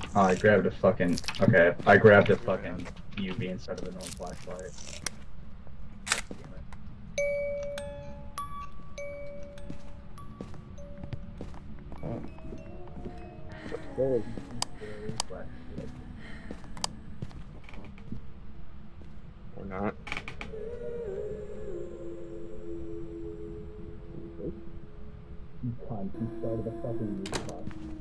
Oh, I grabbed a fucking. Okay, I grabbed a fucking UV instead of a normal flashlight. Damn it. Or not. You cunt, you started the fucking music box.